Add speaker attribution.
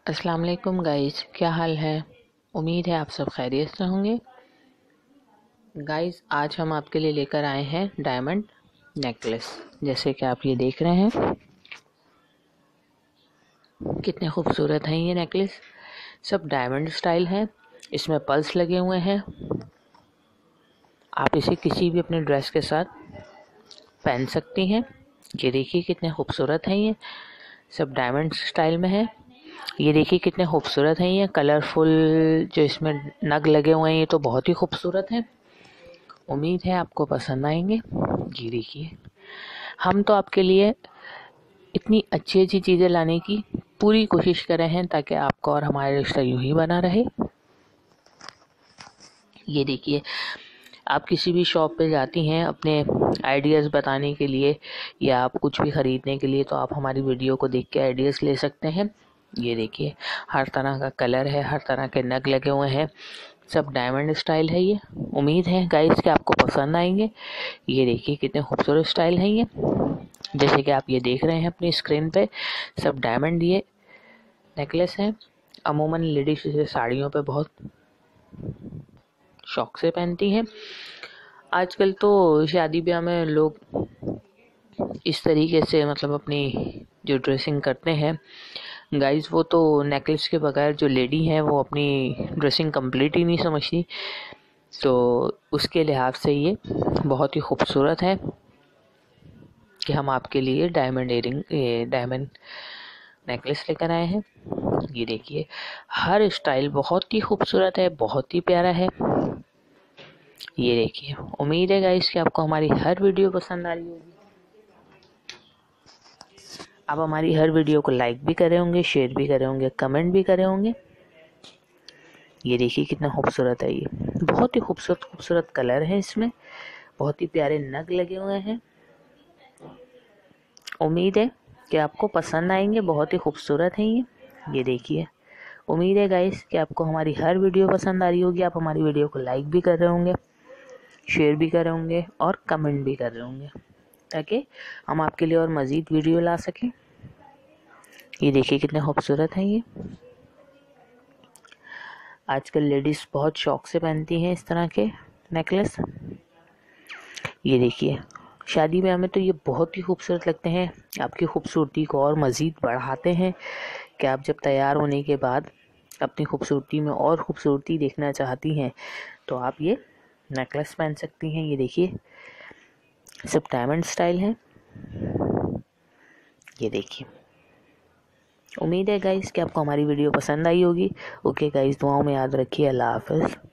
Speaker 1: अस्सलाम वालेकुम गाइस, क्या हाल है। उम्मीद है आप सब खैरियत से होंगे। गाइस, आज हम आपके लिए लेकर आए हैं डायमंड नेकलेस। जैसे कि आप ये देख रहे हैं, कितने खूबसूरत हैं ये नेकलेस। सब डायमंड स्टाइल है, इसमें पल्स लगे हुए हैं। आप इसे किसी भी अपने ड्रेस के साथ पहन सकती हैं। ये देखिए कितने खूबसूरत हैं ये, सब डायमंड स्टाइल में है। ये देखिए कितने खूबसूरत हैं ये कलरफुल, जो इसमें नग लगे हुए हैं ये तो बहुत ही खूबसूरत हैं। उम्मीद है आपको पसंद आएंगे। ये देखिए, हम तो आपके लिए इतनी अच्छी अच्छी चीज़ें लाने की पूरी कोशिश कर रहे हैं ताकि आपका और हमारा रिश्ता यूं ही बना रहे। ये देखिए, आप किसी भी शॉप पे जाती हैं अपने आइडियाज़ बताने के लिए या आप कुछ भी ख़रीदने के लिए, तो आप हमारी वीडियो को देख के आइडियाज़ ले सकते हैं। ये देखिए, हर तरह का कलर है, हर तरह के नग लगे हुए हैं, सब डायमंड स्टाइल है ये। उम्मीद है गाइस कि आपको पसंद आएंगे। ये देखिए कितने खूबसूरत स्टाइल है ये, जैसे कि आप ये देख रहे हैं अपनी स्क्रीन पे, सब डायमंड ये नेकलेस हैं। अमूमन लेडीज इसे साड़ियों पे बहुत शौक से पहनती हैं। आजकल तो शादी ब्याह में लोग इस तरीके से मतलब अपनी जो ड्रेसिंग करते हैं गाइस, वो तो नेकलेस के बगैर जो लेडी हैं वो अपनी ड्रेसिंग कंप्लीट ही नहीं समझती। तो उसके लिहाज से ये बहुत ही खूबसूरत है कि हम आपके लिए डायमंड नेकलेस लेकर आए हैं। ये देखिए, हर स्टाइल बहुत ही खूबसूरत है, बहुत ही प्यारा है। ये देखिए, उम्मीद है गाइस कि आपको हमारी हर वीडियो पसंद आ रही होगी। आप हमारी हर वीडियो को लाइक भी करे होंगे, शेयर भी करे होंगे, कमेंट भी करे होंगे। ये देखिए कितना खूबसूरत है ये, बहुत ही खूबसूरत खूबसूरत कलर है इसमें, बहुत ही प्यारे नग लगे हुए हैं। उम्मीद है कि आपको पसंद आएंगे, बहुत ही खूबसूरत हैं ये देखिए। उम्मीद है गाइस कि आपको हमारी हर वीडियो पसंद आ रही होगी। आप हमारी वीडियो को लाइक भी कर रहे होंगे, शेयर भी कर रहे होंगे और कमेंट भी कर रहे होंगे, ताकि हम आपके लिए और मज़ीद वीडियो ला सकें। ये देखिए कितने खूबसूरत हैं ये, आजकल लेडीज़ बहुत शौक से पहनती हैं इस तरह के नेकलेस। ये देखिए, शादी ब्याह में तो ये बहुत ही खूबसूरत लगते हैं, आपकी खूबसूरती को और मज़ीद बढ़ाते हैं कि आप जब तैयार होने के बाद अपनी खूबसूरती में और खूबसूरती देखना चाहती हैं तो आप ये नेकलेस पहन सकती हैं। ये देखिए, सब डायमंड स्टाइल है। ये देखिए, उम्मीद है गाइस कि आपको हमारी वीडियो पसंद आई होगी। ओके गाइस, दुआओं में याद रखिए। अल्लाह हाफ़िज़।